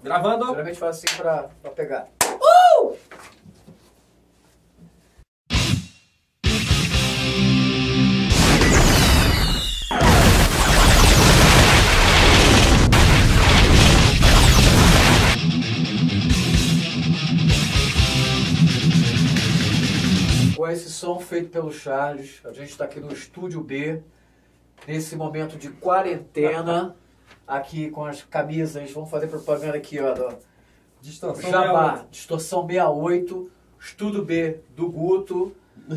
Gravando. Geralmente faz assim pra pegar. Com esse som feito pelo Charles, a gente está aqui no Estúdio B, nesse momento de quarentena, aqui com as camisas, vamos fazer propaganda aqui, ó, do Distorção Jabá, 68. Distorção 68, Estúdio B do Guto.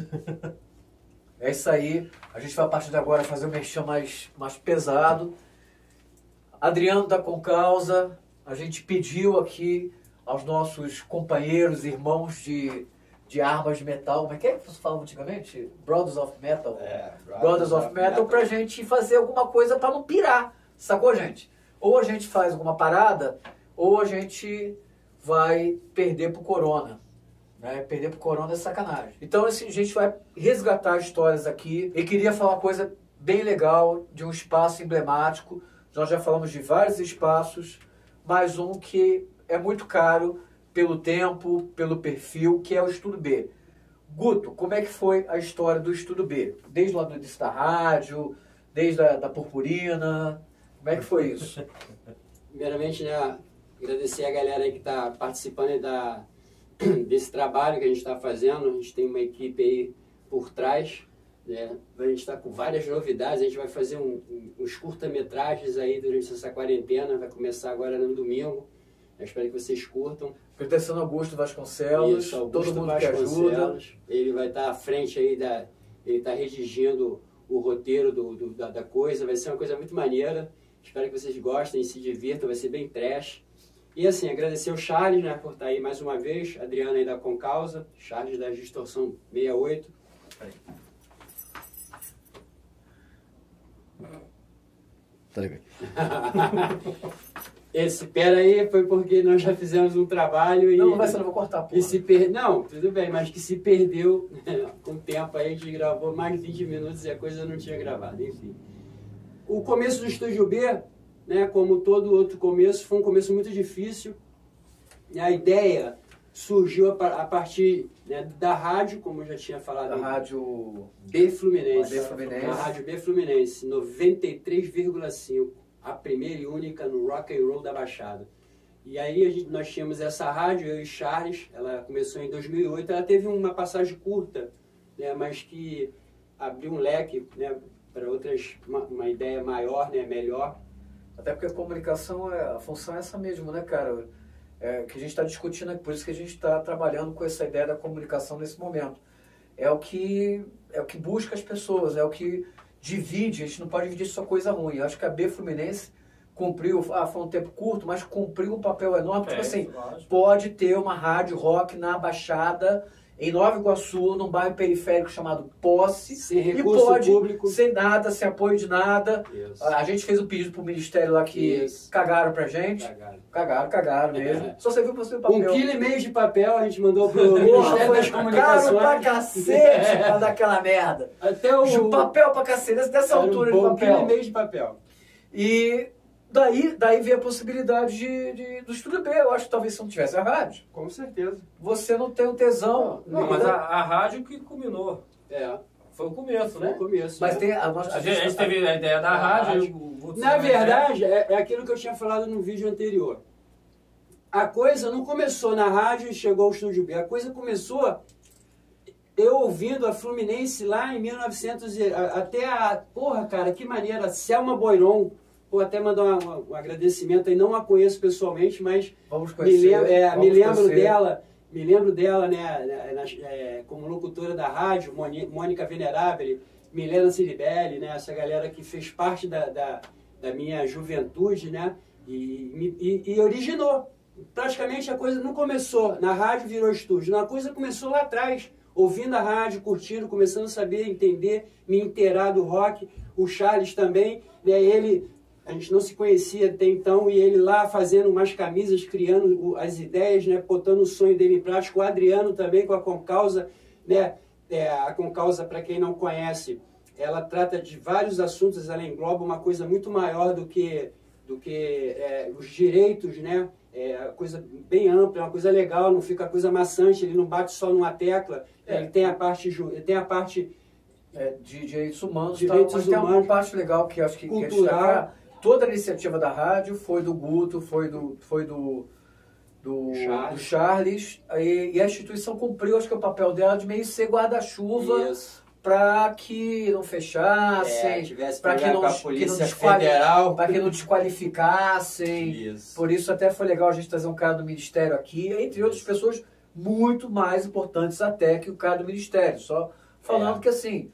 É isso aí, a gente vai a partir de agora fazer um merchan mais pesado. Adriano da Concausa, a gente pediu aqui aos nossos companheiros, irmãos de armas de metal, como é que você falava antigamente? Brothers of Metal. Brothers of Metal, pra gente fazer alguma coisa pra não pirar, sacou, gente? Ou a gente faz alguma parada, ou a gente vai perder pro Corona. Né? Perder pro Corona é sacanagem. Então, assim, a gente vai resgatar histórias aqui. E queria falar uma coisa bem legal, de um espaço emblemático. Nós já falamos de vários espaços, mas um que é muito caro, pelo tempo, pelo perfil, que é o Estúdio B. Guto, como é que foi a história do Estúdio B? Desde lá do início da rádio, desde da Purpurina, como é que foi isso? Primeiramente, né, agradecer a galera aí que está participando desse trabalho que a gente está fazendo. A gente tem uma equipe aí por trás, né? A gente está com várias novidades. A gente vai fazer uns curta-metragens aí durante essa quarentena, vai começar agora no domingo. Eu espero que vocês curtam. Proteção Augusto Vasconcelos, Isso, Augusto todo mundo que ajuda. Ele vai estar à frente aí, ele está redigindo o roteiro da coisa. Vai ser uma coisa muito maneira. Espero que vocês gostem e se divirtam, vai ser bem trash. E assim, agradecer o Charles, né, por estar aí mais uma vez, Adriana aí da Concausa, Charles da Distorção 68. Tá legal. Esse pera aí foi porque nós já fizemos um trabalho e... Não vai ser, não vou cortar, pô. Não, tudo bem, mas que se perdeu com o tempo aí, a gente gravou mais de 20 minutos e a coisa não tinha gravado, enfim. O começo do Estúdio B, né, como todo outro começo, foi um começo muito difícil. A ideia surgiu a partir, né, da rádio, como eu já tinha falado. Da rádio B Fluminense. B Fluminense. A rádio B Fluminense, 93,5. A primeira e única no rock and roll da Baixada. E aí nós tínhamos essa rádio, eu e Charles, ela começou em 2008, ela teve uma passagem curta, né, mas que abriu um leque, né, para outras, uma ideia maior, né, melhor. Até porque a comunicação, a função é essa mesmo, né, cara? Que a gente está discutindo aqui, por isso que a gente está trabalhando com essa ideia da comunicação nesse momento. É o que busca as pessoas, é o que divide, a gente não pode dividir só coisa ruim. Eu acho que a B Fluminense cumpriu, foi um tempo curto, mas cumpriu um papel enorme, tipo assim, pode ter uma rádio rock na Baixada, em Nova Iguaçu, num bairro periférico chamado Posse, sem recurso público, sem nada, sem apoio de nada. Isso. A gente fez um pedido pro Ministério lá que cagaram pra gente. Cagaram mesmo. Só você viu pra você o papel. 1,5 kg de papel a gente mandou pro Ministério das Comunicações. Caro pra cacete pra dar aquela merda. Até o papel pra cacete, dessa altura de papel. 1,5 kg de papel. E daí veio a possibilidade do Estúdio B. Eu acho que talvez se não tivesse a rádio, com certeza, você não tem o tesão. Não, mas a rádio que culminou. Foi o começo, né? Foi o começo. Mas tem a gente teve a ideia da rádio. Na verdade, é aquilo que eu tinha falado no vídeo anterior. A coisa não começou na rádio e chegou ao Estúdio B. A coisa começou eu ouvindo a Fluminense lá em 1900 até a... Porra, cara, que maneira. Selma Boiron. Vou até mandar um agradecimento aí, não a conheço pessoalmente, mas vamos conhecer, me lembro dela, né, como locutora da rádio, Mônica Venerabile, Milena Ciribelli, né, essa galera que fez parte da minha juventude, né, e originou. Praticamente a coisa não começou na rádio, virou estúdio, a coisa começou lá atrás, ouvindo a rádio, curtindo, começando a saber, entender, me inteirar do rock, o Charles também, né, a gente não se conhecia até então, e ele lá fazendo umas camisas, criando as ideias, né, botando o sonho dele em prática. O Adriano também com a Concausa, né, a Concausa, para quem não conhece, ela trata de vários assuntos, ela engloba uma coisa muito maior do que do que os direitos, né? Coisa bem ampla, é uma coisa legal, não fica coisa maçante, ele não bate só numa tecla, ele tem a parte de direitos humanos, direitos mas humanos, tem uma parte legal que acho que cultural. Toda a iniciativa da rádio foi do Guto, foi do Charles, e a instituição cumpriu, acho que é o papel dela de meio ser guarda-chuva para que não fechassem, para que não desqualificassem. Isso. Por isso até foi legal a gente trazer um cara do Ministério aqui, entre outras pessoas muito mais importantes até que o cara do Ministério. Só falando que assim,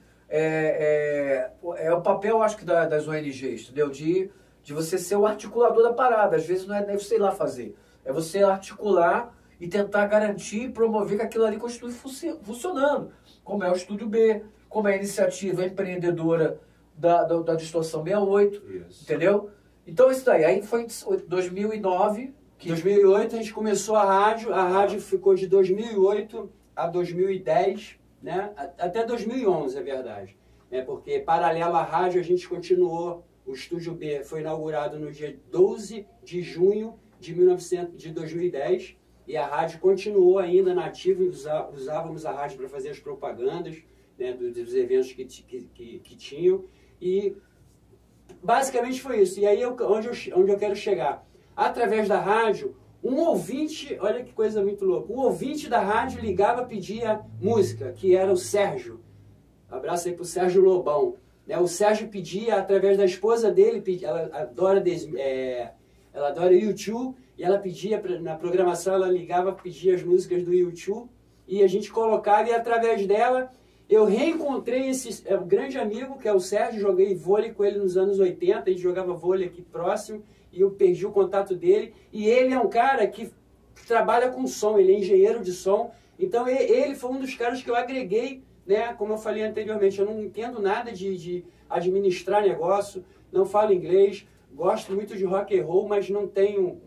é o papel, acho que, das ONGs, entendeu? De você ser o articulador da parada. Às vezes não é você ir lá fazer. É você articular e tentar garantir e promover que aquilo ali continue funcionando. Como é o Estúdio B, como é a iniciativa empreendedora da Distorção 68, entendeu? Então isso daí. Aí foi em 2009... Em 2008 a gente começou a rádio ficou de 2008 a 2010, né? Até 2011, é verdade. Porque paralelo à rádio a gente continuou, o Estúdio B foi inaugurado no dia 12 de junho de 2010 e a rádio continuou ainda na ativa, usávamos a rádio para fazer as propagandas, né, dos eventos que tinham, e basicamente foi isso. E aí onde eu quero chegar? Através da rádio, um ouvinte, olha que coisa muito louca, um ouvinte da rádio ligava, pedia música, que era o Sérgio. Abraço aí pro Sérgio Lobão. O Sérgio pedia, através da esposa dele, ela adora U2, e ela pedia, na programação, ela ligava, pedia as músicas do U2, e a gente colocava, e através dela, eu reencontrei esse grande amigo, que é o Sérgio, joguei vôlei com ele nos anos 80, a gente jogava vôlei aqui próximo, e eu perdi o contato dele, e ele é um cara que trabalha com som, ele é engenheiro de som, então ele foi um dos caras que eu agreguei, né, como eu falei anteriormente, eu não entendo nada de administrar negócio, não falo inglês, gosto muito de rock and roll, mas não tenho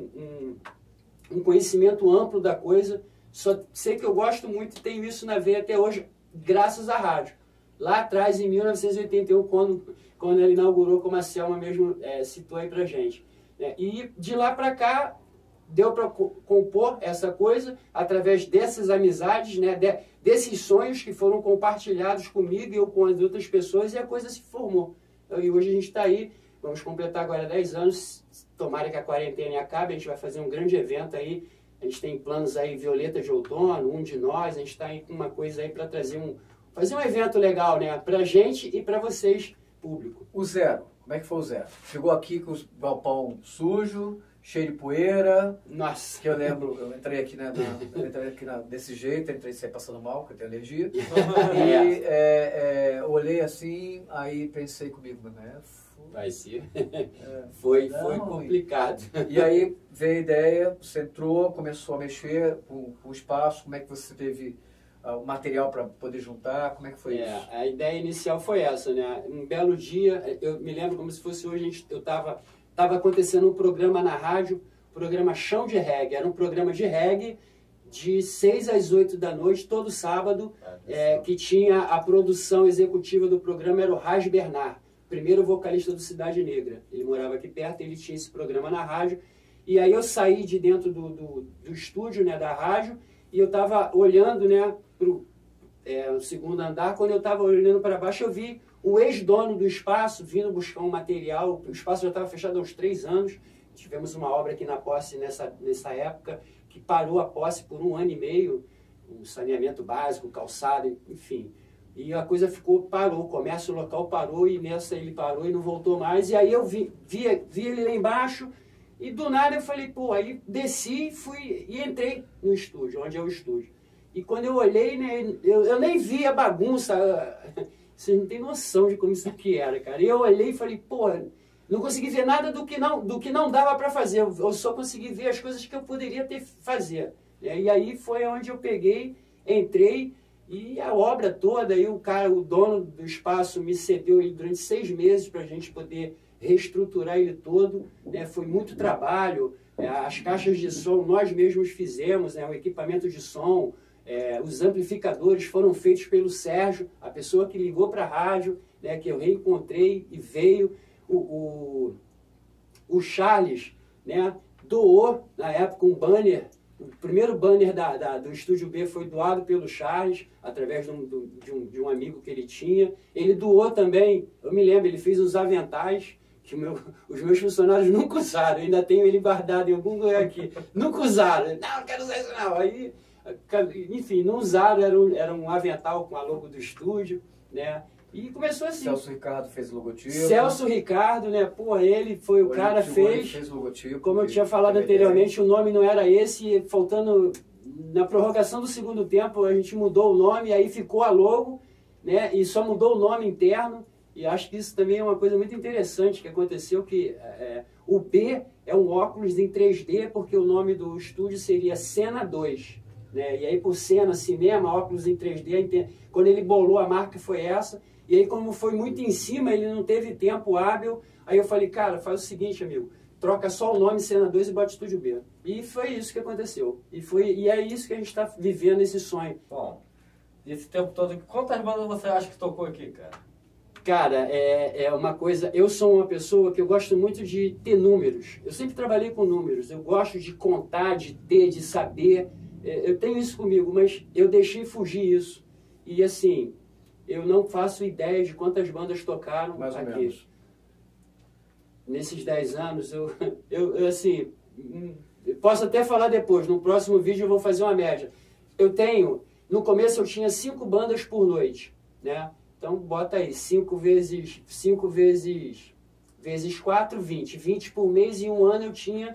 um conhecimento amplo da coisa, só sei que eu gosto muito e tenho isso na veia até hoje, graças à rádio. Lá atrás, em 1981, quando ele inaugurou, como a Selma mesmo citou aí pra gente. E de lá para cá, deu para compor essa coisa através dessas amizades, né, desses sonhos que foram compartilhados comigo e eu com as outras pessoas, e a coisa se formou. E hoje a gente está aí, vamos completar agora 10 anos, tomara que a quarentena acabe, a gente vai fazer um grande evento aí, a gente tem planos aí, Violeta de Outono, Um de Nós, a gente está aí com uma coisa aí para fazer um evento legal, né, pra gente e para vocês, público. O Zero, como é que foi o Zero? Chegou aqui com o galpão sujo, cheio de poeira. Nossa. Que eu lembro, eu entrei aqui, desse jeito, entrei sem passando mal, porque eu tenho alergia. E olhei assim, aí pensei comigo, né? Vai ser. Foi complicado. E aí veio a ideia, você entrou, começou a mexer com o espaço, como é que você teve o material para poder juntar, como é que foi isso? A ideia inicial foi essa, né? Um belo dia, eu me lembro como se fosse hoje, eu estava acontecendo um programa na rádio, programa Chão de Reggae, era um programa de reggae de 6 às 8 da noite, todo sábado, que tinha a produção executiva do programa, era o Raj Bernard, primeiro vocalista do Cidade Negra. Ele morava aqui perto, ele tinha esse programa na rádio, e aí eu saí de dentro do estúdio, né, da rádio, e eu estava olhando, né, pro segundo andar. Quando eu estava olhando para baixo, eu vi o ex-dono do espaço vindo buscar um material. O espaço já estava fechado há uns 3 anos. Tivemos uma obra aqui na posse nessa época, que parou a posse por 1 ano e meio, o saneamento básico, calçado, enfim. E a coisa parou, o comércio local parou, e nessa ele parou e não voltou mais. E aí eu vi ele lá embaixo, e do nada eu falei, pô, aí desci, fui e entrei no estúdio, onde é o estúdio. E quando eu olhei, né, eu nem vi a bagunça, você não tem noção de como isso aqui era, cara. E eu olhei e falei, pô, não consegui ver nada do que não dava para fazer, eu só consegui ver as coisas que eu poderia fazer. E aí foi onde eu peguei, entrei, e a obra toda, aí o dono do espaço me cedeu ele durante 6 meses para a gente poder reestruturar ele todo, né? Foi muito trabalho, as caixas de som nós mesmos fizemos, né? O equipamento de som, os amplificadores foram feitos pelo Sérgio, a pessoa que ligou para a rádio, né? Que eu reencontrei e veio, o o Charles, né, doou, na época, um banner. O primeiro banner do Estúdio B foi doado pelo Charles, através de um amigo que ele tinha. Ele doou também, eu me lembro, ele fez uns aventais que os meus funcionários nunca usaram. Eu ainda tenho ele guardado em algum lugar aqui. Nunca usaram. Não quero usar isso não. Aí, enfim, não usaram. Era um avental com a logo do estúdio, né? E começou assim. Celso Ricardo fez o logotipo. Celso Ricardo, né? Pô, ele foi o cara fez o logotipo. Como eu tinha falado anteriormente, o nome não era esse. Faltando na prorrogação do segundo tempo, a gente mudou o nome, aí ficou a logo, né? E só mudou o nome interno. E acho que isso também é uma coisa muito interessante que aconteceu, que o B é um óculos em 3D, porque o nome do estúdio seria Cena 2. Né? E aí por Cena, cinema, óculos em 3D, quando ele bolou a marca foi essa. E aí como foi muito em cima, ele não teve tempo hábil, aí eu falei, cara, faz o seguinte, amigo, troca só o nome Cena 2 e bota Estúdio B. E foi isso que aconteceu. E é isso que a gente está vivendo, esse sonho. Bom, esse tempo todo, quantas bandas você acha que tocou aqui, cara? Cara, é uma coisa... Eu sou uma pessoa que eu gosto muito de ter números. Eu sempre trabalhei com números. Eu gosto de contar, de ter, de saber. Eu tenho isso comigo, mas eu deixei fugir isso. E assim, eu não faço ideia de quantas bandas tocaram mais ou aqui. Menos. Nesses 10 anos, eu assim... Posso até falar depois. No próximo vídeo eu vou fazer uma média. No começo eu tinha 5 bandas por noite, né? Então, bota aí, 5 vezes 4, 20. 20 por mês, e um ano eu tinha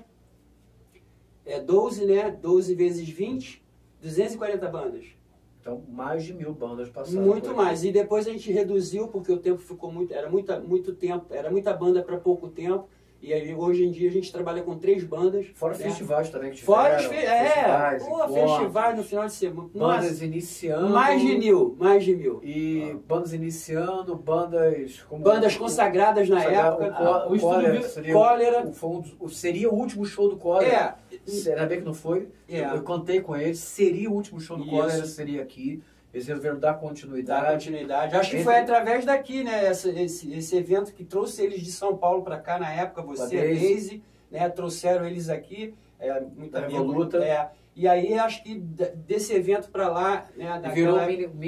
12, né? 12 vezes 20, 240 bandas. Então, mais de 1000 bandas passaram. Muito mais. E depois a gente reduziu, porque o tempo ficou muito... Era muito tempo, era muita banda para pouco tempo. E aí, hoje em dia a gente trabalha com 3 bandas. Fora festivais também que tiveram. Fora festivais no final de semana. Bandas iniciando. Mais de 1000. E bandas iniciando, bandas... Bandas consagradas na época. O Cólera. Seria o último show do Cólera. Ainda bem que não foi. Eu contei com eles. Seria o último show do Cólera, seria aqui. Eles resolveram dar continuidade. Acho que foi através daqui, né? Esse evento que trouxe eles de São Paulo para cá na época, você, a Daisy, né? Trouxeram eles aqui, muita Revoluta. E aí acho que desse evento para lá, né? Virou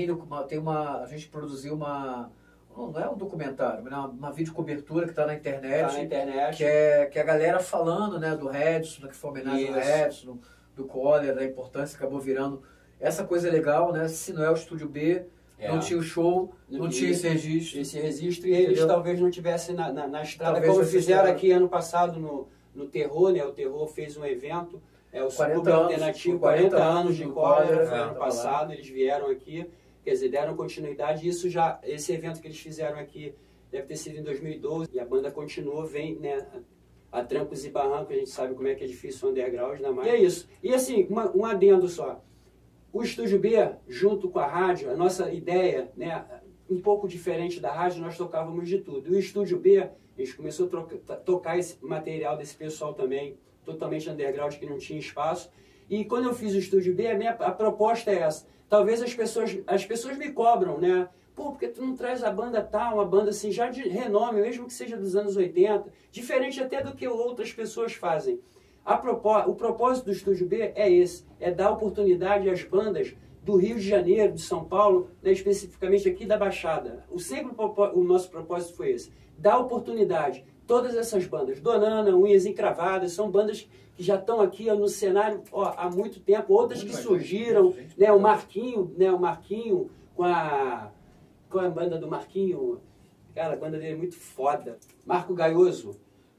a gente produziu uma... Não é um documentário, mas uma videocobertura que está na internet. Que é a galera falando, né? Do Redson, que foi homenagem ao Redson, do Cólera, da importância, acabou virando... Essa coisa é legal, né? Se não é o Estúdio B, não tinha o show, não tinha esse registro. E eles talvez não tivessem na estrada, talvez como fizeram aqui ano passado no Terror, né? O Terror fez um evento, o Clube Alternativo, 40 anos de Cólera, foi ano passado, eles vieram aqui, quer dizer, deram continuidade. Esse evento que eles fizeram aqui deve ter sido em 2012, e a banda continuou, vem, né? A trancos e barrancos, a gente sabe como é que é difícil o underground, ainda mais. E é isso. E assim, um adendo só. O Estúdio B, junto com a rádio, a nossa ideia, né, um pouco diferente da rádio, nós tocávamos de tudo. E o Estúdio B, a gente começou a tocar esse material desse pessoal também, totalmente underground, que não tinha espaço. E quando eu fiz o Estúdio B, a proposta é essa. Talvez as pessoas me cobram, né? Pô, porque tu não traz a banda tal, uma banda assim, já de renome, mesmo que seja dos anos 80, diferente até do que outras pessoas fazem. O propósito do Estúdio B é esse, é dar oportunidade às bandas do Rio de Janeiro, de São Paulo, né, especificamente aqui da Baixada. O nosso propósito foi esse, dar oportunidade. Todas essas bandas, Donana, Unhas Encravadas, são bandas que já estão aqui no cenário há muito tempo, outras que surgiram, né, o Marquinho com a banda do Marquinho, cara, a banda dele é muito foda, Marco Gaioso.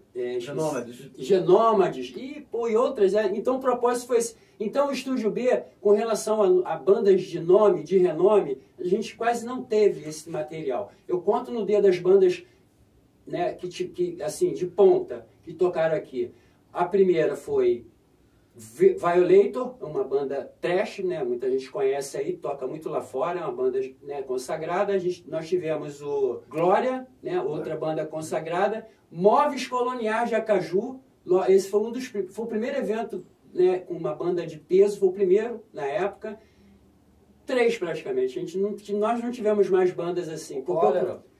Genômades e outras. Então o propósito foi esse. Então o Estúdio B, com relação a bandas de nome, de renome, a gente quase não teve esse material. Eu conto no dedo das bandas, né, que assim, de ponta, que tocaram aqui. A primeira foi Violator, uma banda trash, né, muita gente conhece aí, toca muito lá fora, é uma banda, né, consagrada. Nós tivemos o Glória, né, outra banda consagrada. Móveis Coloniais de Acaju, esse foi foi o primeiro evento, né, com uma banda de peso, foi o primeiro na época. 3 praticamente, nós não tivemos mais bandas assim.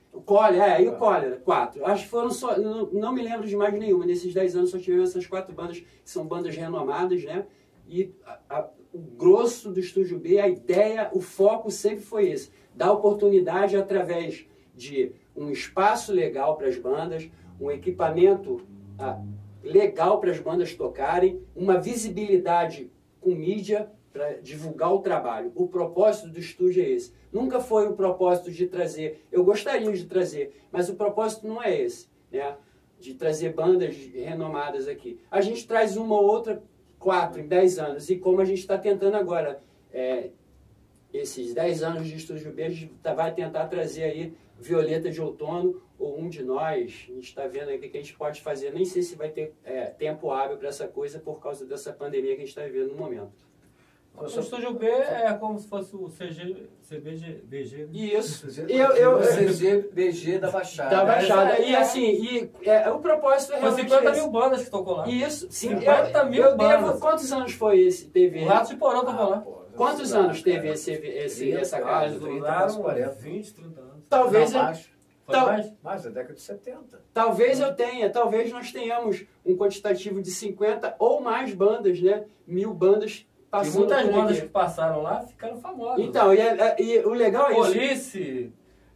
O Cólera, e o Cólera, 4. Acho que foram só, não me lembro de mais nenhuma. Nesses 10 anos só tivemos essas 4 bandas, que são bandas renomadas, né? E o grosso do Estúdio B, a ideia, o foco sempre foi esse. Dar oportunidade através de um espaço legal para as bandas, um equipamento legal para as bandas tocarem, uma visibilidade com mídia para divulgar o trabalho. O propósito do estúdio é esse. Nunca foi o propósito de trazer, eu gostaria de trazer, mas o propósito não é esse, né? De trazer bandas renomadas aqui. A gente traz uma ou outra, 4 em 10 anos, e como a gente está tentando agora, esses 10 anos de Estúdio B, a gente vai tentar trazer aí Violeta de Outono, ou Um de Nós. A gente está vendo aí o que a gente pode fazer. Nem sei se vai ter tempo hábil para essa coisa por causa dessa pandemia que a gente está vivendo no momento. O Estúdio B é como se fosse o CBG. Isso. CGBG da Baixada. Da Baixada. E assim, o propósito é Foi realmente 50 esse. mil bandas que tocou lá. Isso. Sim, 50 mil bandas. Quantos anos foi esse? Teve? O Rato de Porão tocou lá. Quantos anos teve essa casa? Duraram 20, 30 anos. Talvez... Foi mais? Mais da década de 70. Talvez nós tenhamos um quantitativo de 50 ou mais bandas, né? 1000 bandas passando. E muitas por bandas aqui. que passaram lá ficaram famosas. Então, e o legal é isso. Police,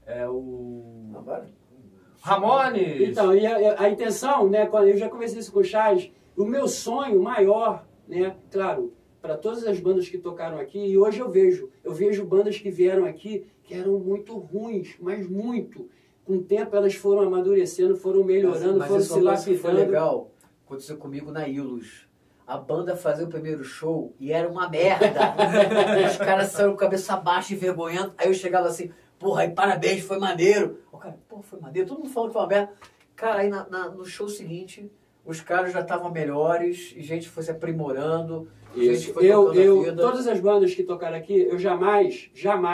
Ramones. Então, e a intenção, né? Quando eu já conversei isso com o Charles, o meu sonho maior, né? Claro, para todas as bandas que tocaram aqui, e hoje eu vejo bandas que vieram aqui que eram muito ruins, mas muito. Com o tempo elas foram amadurecendo, foram melhorando, mas foram isso se lapidando. foi legal. Aconteceu comigo na Ilus. A banda fazia o primeiro show e era uma merda. Os caras saíram cabeça baixa, envergonhando. Aí eu chegava assim, porra, aí parabéns, foi maneiro. O cara, porra, foi maneiro. Todo mundo falando que foi uma merda. Cara, aí no show seguinte, os caras já estavam melhores e gente foi se aprimorando. Gente foi tocando a vida. Todas as bandas que tocaram aqui, eu jamais,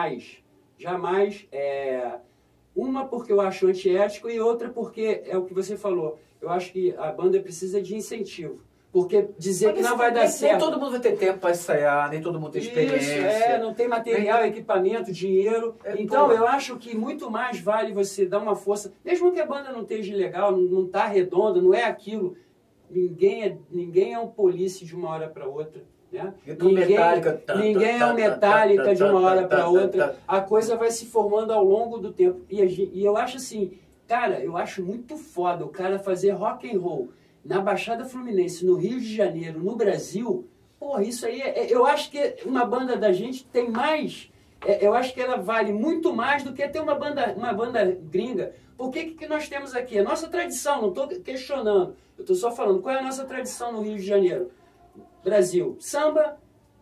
uma porque eu acho antiético e outra porque é o que você falou. Eu acho que a banda precisa de incentivo. Porque dizer que não vai dar certo... Nem todo mundo vai ter tempo para ensaiar, nem todo mundo tem experiência. Isso, não tem material, equipamento, dinheiro. Então, eu acho que muito mais vale você dar uma força, mesmo que a banda não esteja legal, não está redonda, não é aquilo. Ninguém é um Police de uma hora para outra. Né? Ninguém é um Metallica de uma hora para outra. A coisa vai se formando ao longo do tempo. E eu acho assim, cara, eu acho muito foda o cara fazer rock and roll na Baixada Fluminense, no Rio de Janeiro, no Brasil. Porra, isso aí, eu acho que uma banda da gente tem mais... eu acho que ela vale muito mais do que ter uma banda gringa. Por que nós temos aqui? A nossa tradição, não estou questionando. Eu estou só falando, qual é a nossa tradição no Rio de Janeiro? Brasil, samba,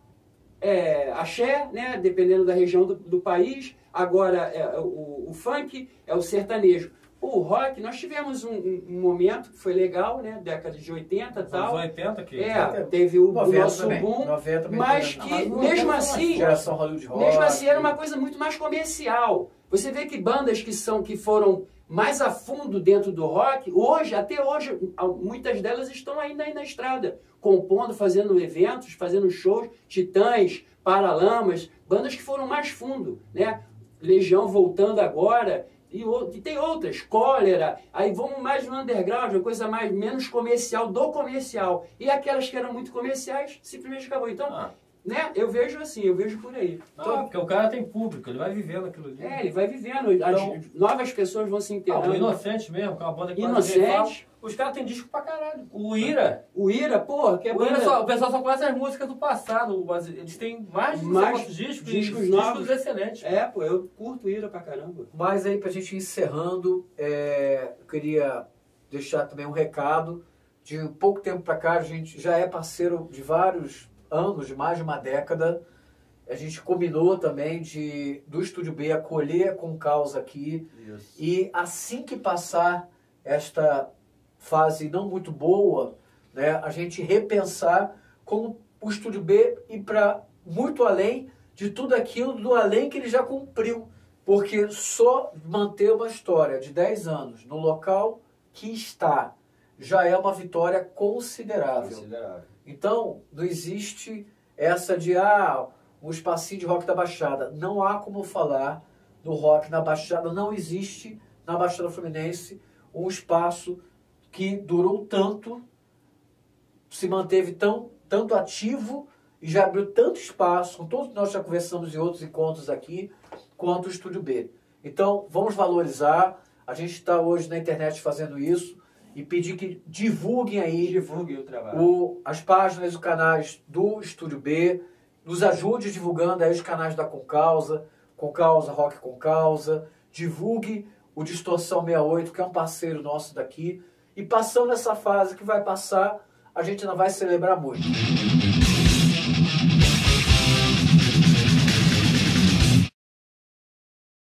axé, né, dependendo da região do país. Agora, o funk, o sertanejo. O rock, nós tivemos um momento que foi legal, né, década de 80 e tal. Anos 80 que... teve o 90 nosso também. boom, 90 mas que, mesmo assim, era uma coisa muito mais comercial. Você vê que bandas que foram mais a fundo dentro do rock, até hoje, muitas delas estão ainda aí na estrada, compondo, fazendo eventos, fazendo shows, Titãs, Paralamas, bandas que foram mais fundo, né? Legião voltando agora, e tem outras, Cólera, aí vamos mais no underground, uma coisa menos comercial do comercial. E aquelas que eram muito comerciais, simplesmente acabou. Então, né, eu vejo assim, eu vejo por aí. Porque o cara tem público, ele vai vivendo aquilo ali. Ele vai vivendo, então, novas pessoas vão se integrando. O Inocente mesmo, que é uma banda que Inocente. Os caras têm disco pra caralho. O Ira, porra, que é banda... O pessoal só conhece as músicas do passado, mas eles têm mais de 200 discos novos. Excelentes. Eu curto o Ira pra caramba. Mas aí, pra gente ir encerrando, eu queria deixar também um recado. De pouco tempo pra cá, a gente já é parceiro de vários anos, de mais de uma década. A gente combinou também do Estúdio B acolher com causa aqui. Isso. E assim que passar esta fase não muito boa, né, a gente repensar como o Estúdio B ir para muito além de tudo aquilo, do além que ele já cumpriu. Porque só manter uma história de 10 anos no local que está já é uma vitória considerável. Então, não existe essa de um espacinho de rock da Baixada. Não há como falar do rock na Baixada, não existe na Baixada Fluminense, um espaço que durou tanto, se manteve tanto ativo e já abriu tanto espaço, com todos que nós já conversamos em outros encontros aqui, quanto o Estúdio B. Então, vamos valorizar. A gente está hoje na internet fazendo isso e pedir que divulguem aí Divulguem o trabalho. as páginas e os canais do Estúdio B, nos ajude divulgando aí os canais da Concausa, Rock com Causa, divulgue o Distorção 68, que é um parceiro nosso daqui, e passando essa fase que vai passar, a gente ainda vai celebrar muito.